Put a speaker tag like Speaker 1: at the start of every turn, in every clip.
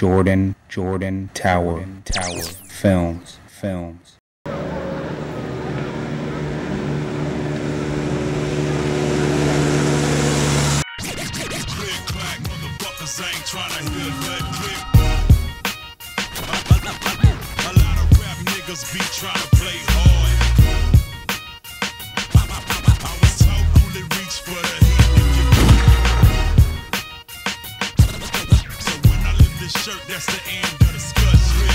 Speaker 1: JordanTower films.
Speaker 2: Ain't tryna hear that clip. A lot of rap niggas be tryna play hard. I was told only reach for the heat. So when I lift this shirt, that's the end of the discussion.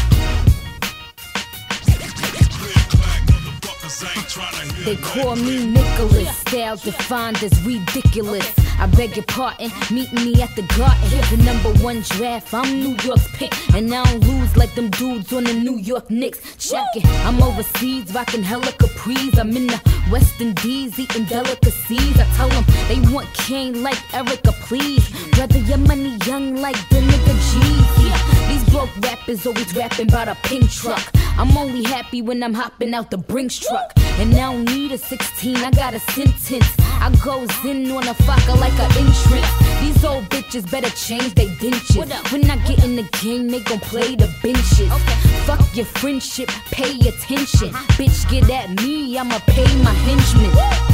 Speaker 2: Clack, motherfuckers ain't tryna hear
Speaker 3: They call me Nicholas, style defined as ridiculous. I beg your pardon, meet me at the garden. The #1 draft, I'm New York's pick. And I don't lose like them dudes on the New York Knicks. Check it, I'm overseas, rockin' hella capris. I'm in the West Indies, eating delicacies. I tell them they want Kane like Erica, please. Brother, your money young like the nigga Jeezy. These broke rappers always rapping about a pink truck. I'm only happy when I'm hopping out the Brinks truck. And I don't need a 16, I got a sentence. I goes in on a fucker like an entrance. These old bitches better change they dentures. When I get in the game, they gon' play the benches. Fuck your friendship, pay attention. Bitch, get at me, I'ma pay my henchmen.
Speaker 2: A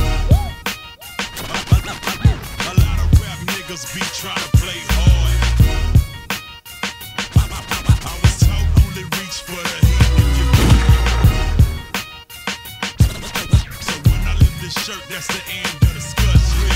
Speaker 2: lot of rap niggas be tryna play hard. I was told only reach for the heat. So when I lift this shirt, that's the end of the discussion.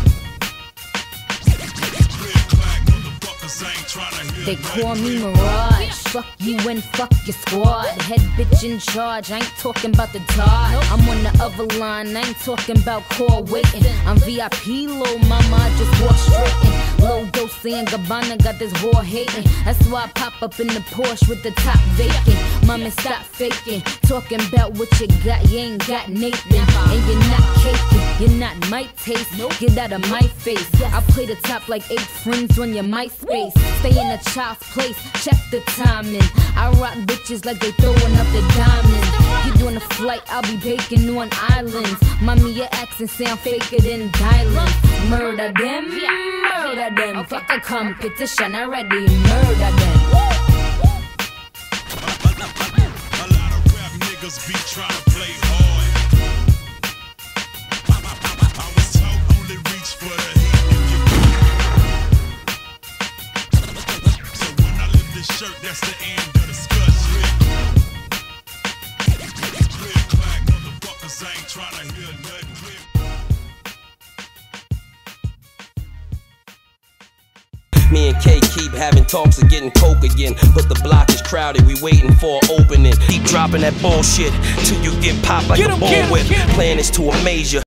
Speaker 2: Clack, motherfuckers ain't tryna hear.
Speaker 3: They call me Mirage. Fuck you and fuck your squad. Head bitch in charge, I ain't talking about the dog. I'm on the other line, I ain't talking about call waiting. I'm VIP, low mama, I just walk straight in. Low dose and Gabbana got this raw hating. That's why I pop up in the Porsche with the top vacant. Mommy, stop faking. Talking about what you got, you ain't got Nathan. And you're not caking, you're not my taste. Get out of my face. I play the top like 8 friends on your MySpace. Stay in a child's place, check the timing. I rock bitches like they throwing up the diamonds. You doing a flight, I'll be baking on islands. Mommy, your accent sound faker than dialing. Murder them, murder them. Fuck a competition, already murder them.
Speaker 2: A lot of rap niggas be tryna play hard. I was told only reach for the heat. So when I lift this shirt, that's the end of the discussion. Clack, motherfuckers ain't tryna hear nothing clear.
Speaker 4: Me and K keep having talks of getting coke again, but the block is crowded, we waiting for an opening. Keep dropping that bullshit till you get popped like a bullwhip. Plan is to amaze ya.